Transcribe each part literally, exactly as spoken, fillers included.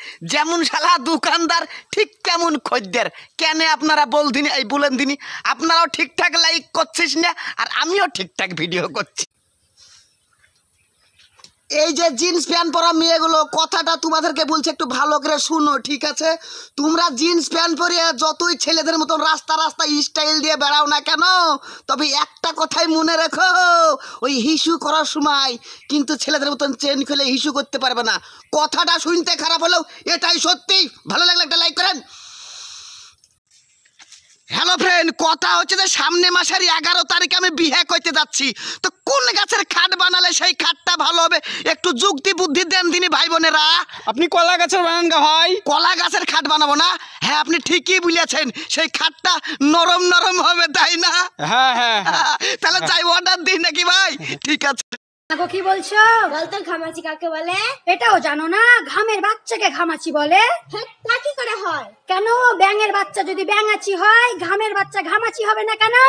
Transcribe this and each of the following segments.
যেমন শালা দোকানদার ঠিক কেমন খদ্দের। কেন আপনারা বলদিন এই বলেন দিনই, আপনারাও ঠিকঠাক লাইক করছিস না আর আমিও ঠিকঠাক ভিডিও করছি। এই যে জিন্স প্যান্ট পরা মেয়েগুলো, কথাটা তোমাদেরকে বলছে একটু ভালো করে শুনো, ঠিক আছে? তোমরা জিন্স প্যান্ট পরে যতই ছেলেদের মতন রাস্তা রাস্তা স্টাইল দিয়ে বেড়াও না কেন, তবে একটা কথাই মনে রেখো, ওই হিসু করার সময় কিন্তু ছেলেদের মতন চেন খুলে হিসু করতে পারবে না। কথাটা শুনতে খারাপ হলেও এটাই সত্যি। ভালো লাগলে একটা লাইক করেন। হ্যালো ফ্রেন্ড, কথা হচ্ছে যে সামনে মাসের এগারো তারিখে আমি বিয়ে করতে যাচ্ছি। তো কোন গাছের খাট বানালে সেই খাটটা ভালো হবে, একটু যুক্তি বুদ্ধি দেন দিনি ভাই বোনেরা। আপনি কলা গাছের বানান গা ভাই। কলা গাছের খাট বানাবো না? হ্যাঁ আপনি ঠিকই বলেছেন, সেই খাটটা নরম নরম হবে, তাই না? হ্যাঁ হ্যাঁ তাহলে চাই অর্ডার দিই নাকি ভাই? ঠিক আছে। আগো কি বলছো? বলতো ঘামাচি কাকে বলে? এটাও জানো না? ঘামের বাচ্চাকে ঘামাচি বলে। তা কি করে হয়? কেন? ব্যাঙের বাচ্চা যদি ব্যাঙাচি হয়, ঘামের বাচ্চা ঘামাচি হবে না কেন?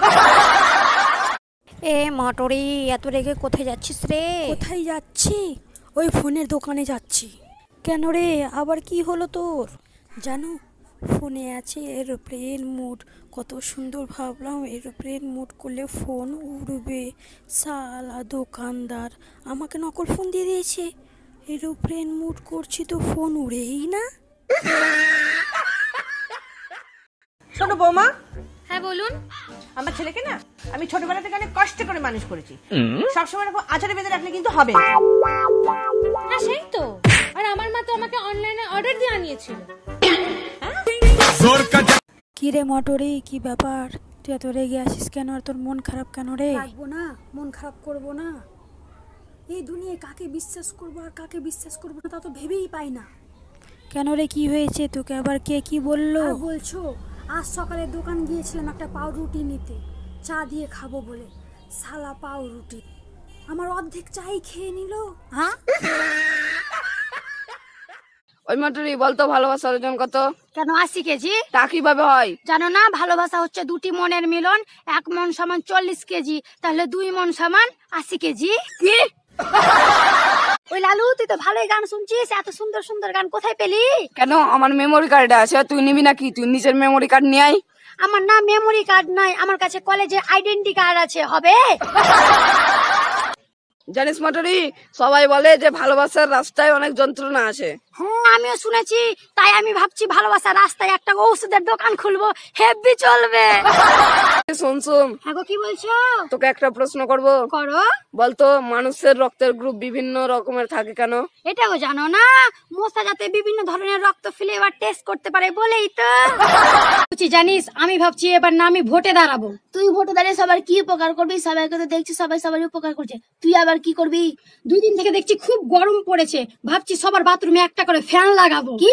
এ মটরি, এত রেগে কোথায় যাচ্ছিস রে? কোথায় যাচ্ছি? ওই ফোনের দোকানে যাচ্ছি। কেন রে, আবার কি হলো তোর? জানো, ফোনে আছে এরোপ্লেন মোড। কত সুন্দর, ভাবলাম এরোপ্লেন মোড করলে ফোন উড়বে। সালা দোকানদার আমাকে নকল ফোন দিয়ে দিয়েছে। এরোপ্লেন মোড করছি তো ফোন উড়েই না। শোনো বৌমা। হ্যাঁ বলুন। আমার ছেলেকে না আমি ছোটবেলা থেকে অনেক কষ্ট করে মানুষ করেছি। সবসময় এরকম আচারে বেঁধে রাখলে কিন্তু হবে না। হ্যাঁ সেই তো। আর আমার মা তো আমাকে অনলাইনে অর্ডার দিয়ে আনিয়েছিল। কি রে মটরি, কি ব্যাপার? তুই এত রেগে আসিস কেন? আর তোর মন খারাপ কেন রে? রাখবো না, মন খারাপ করবো না। এই দুনিয়ায় কাকে বিশ্বাস করবো আর কাকে বিশ্বাস করবো না তা তো ভেবেই পাই না। কেন রে, কি হয়েছে? তোকে আবার কে কি বললো? আর বলছো, আজ সকালে দোকান গিয়েছিলাম একটা পাউরুটি নিতে, চা দিয়ে খাবো বলে। সালা পাউরুটি আমার অর্ধেক চাই খেয়ে নিল। হ্যাঁ, ওই মটরি বলতো ভালোবাসার ওজন কত? কেন আশি কেজি? তা কিভাবে হয়? জানো না, ভালোবাসা হচ্ছে দুটি মনের মিলন। এক মন সমান চল্লিশ কেজি, তাহলে দুই মন সমান আশি কেজি। কি? ওই লালু, তুই তো ভালোই গান শুনছিস, এত সুন্দর সুন্দর গান কোথায় পেলি? কেন, আমার মেমোরি কার্ড আছে, তুই নিবি নাকি? তুই নিজের মেমোরি কার্ড নিয়ে আয়। আমার না মেমোরি কার্ড নাই, আমার কাছে কলেজে আইডেন্টি কার্ড আছে, হবে? জানিস মটরি, সবাই বলে যে ভালোবাসার রাস্তায় অনেক যন্ত্রণা আছে। হ্যাঁ আমিও শুনেছি, তাই আমি ভাবছি ভালোবাসার রাস্তায় একটা ঔষধের দোকান খুলবো, হেভি চলবে। শোন শোন, হ্যাঁ গো, কি বলছো? তোকে একটা প্রশ্ন করবো। করো। বলতো মানুষের রক্তের গ্রুপ বিভিন্ন রকমের থাকে কেন? এটাও জানো না? মশা যাতে বিভিন্ন ধরনের রক্ত ফ্লেভার টেস্ট করতে পারে বলেই তো। জানিস, আমি ভাবছি এবার না আমি ভোটে দাঁড়াবো। তুই ভোটে দাঁড়িয়ে সবার কি উপকার করবি? সবাইকে তো দেখছি সবাই সবার উপকার করছে, তুই আবার কি করবি? দুই দিন থেকে দেখছি খুব গরম পড়েছে, ভাবছি সবার বাথরুমে একটা করে ফ্যান লাগাবো। কি?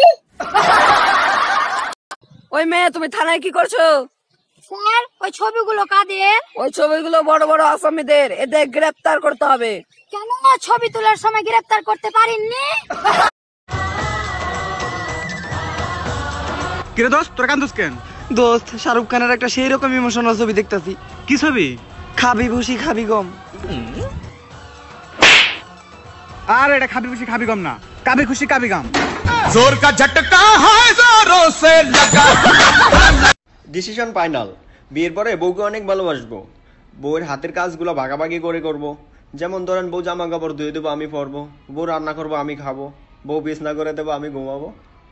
ওই মেয়ে, তুমি থানায় কি করছো? স্যার, ওই ছবিগুলো কাদের? ওই ছবিগুলো বড় বড় আসামিদের, এদের গ্রেফতার করতে হবে। কেন, ছবি তোলার সময় গ্রেফতার করতে পারেননি? কিরে দোস্ত, তোর কান্দোস কেন? দোস্ত, শাহরুখ খানের একটা সেই রকম ইমোশনাল ছবি দেখতেছি। কি ছবি? খাবি ভুসি খাবি গম। আর এটা খাবি খুশি খাবি গম না, কাবি খুশি কাবি গাম। जोर का झटका है जोरों से लगा। Decision final. বিয়ের পরে বউকে অনেক ভালোবাসবো। বউয়ের হাতের কাজগুলো ভাগাভাগি করে করব। যেমন ধরেন, বউ জামা কাপড় ধুয়ে দেবো, আমি পরবো। বউ রান্না করবো, আমি খাবো। বউ বিছনা করে দেবো, আমি ঘুমাবো।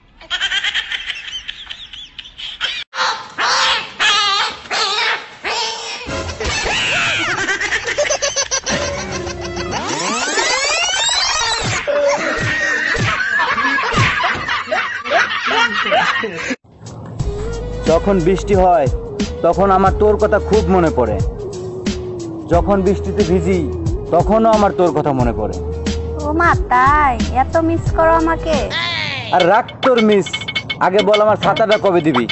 যখন বৃষ্টি হয় তখন আমার তোর কথা খুব মনে পড়ে। যখন বৃষ্টিতে ভিজি তখনও আমার তোর কথা মনে পড়ে। ও মা, তাই এত মিস করো আমাকে? আর রাখ তোর মিস, আগে বল আমার ছাতাটা কবে দিবি?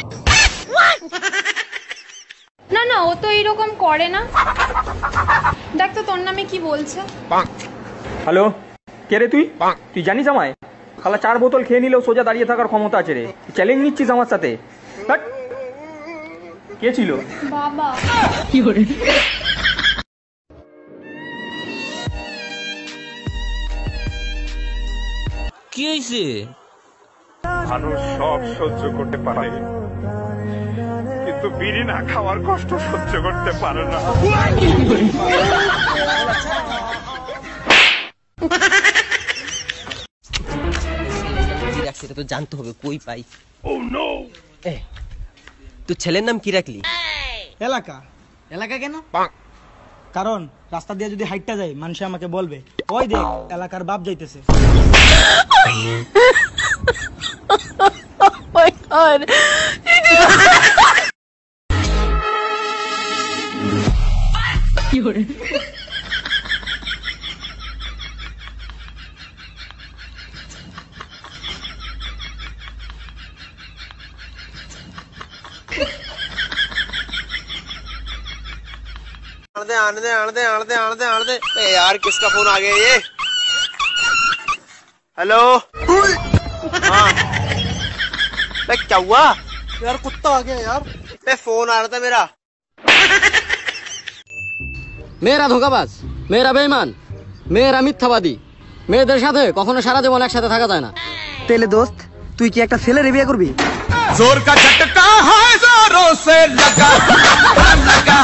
না না, ও তো এইরকম করে না। দেখ তো তোর নামে কি বলছে। হ্যালো, কে রে তুই? তুই জানিস আমায়? খালা চার বোতল খেয়ে নিলেও সোজা দাঁড়িয়ে থাকার ক্ষমতা আছে রে। চ্যালেঞ্জ নিচ্ছিস আমার সাথে? কে ছিল? বাবা। কি করে? কি হয়েছে? মানুষ সব সহ্য করতে পারে, কিন্তু বিড়ি না খাওয়ার কষ্ট সহ্য করতে পারে না। সেটা তো জানতে হবে, কই পাই। Oh no! এ, তোর ছেলের নাম কি রাখলি? এলাকা। এলাকা কেন? কারণ রাস্তা দিয়ে যদি হাইটটা যায় মানুষ আমাকে বলবে, ওই দেখ এলাকার বাপ যাইতেছে। आने दे आने दे आने दे आने दे आने दे। ए यार किसका फोन आ गया ये? हेलो। हाँ। बे क्या हुआ? यार कुत्ता आ गया यार। बे फोन आ रहा था मेरा। মেয়েরা ধোঁকাবাজ, মেয়েরা বেঈমান, মেয়েরা মিথ্যাবাদী, মেয়েদের সাথে কখনো সারা জীবন একসাথে থাকা যায় না। তেলে দোস্ত তুই কি একটা ছেলের বিয়ে করবি? जोर का झटका है जोरों से लगा लगा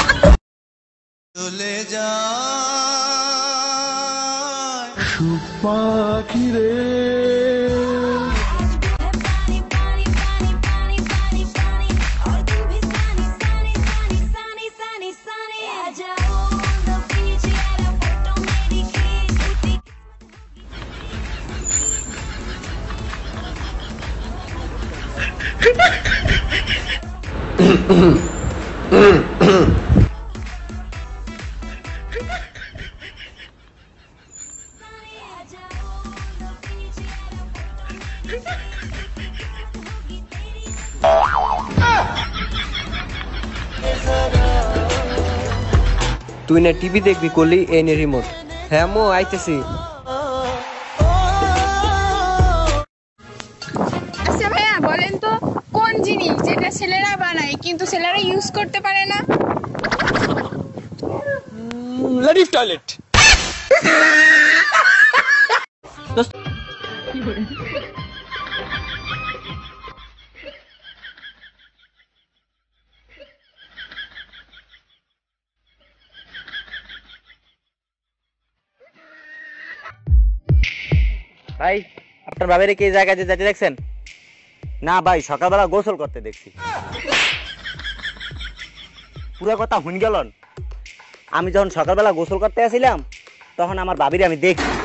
चले जा पाखी रे তুই না টিভি দেখবি করলি, এই নে রিমোট। হ্যাঁ মো আইতেছি। আচ্ছা ভাইয়া বলেন তো, কোন জিনিস যেটা ছেলেরা বানায় কিন্তু ছেলেরা ইউজ করতে পারে না? Ladies toilet. ভাই আপনার বাবারে কি জায়গায় যেতে দেখছেন? না ভাই, সকালবেলা গোসল করতে দেখছি। পুরো কথা শুন গেলন। আমি যখন সকালবেলা গোসল করতে আসছিলাম তখন আমার বাবিরে আমি দেখছি।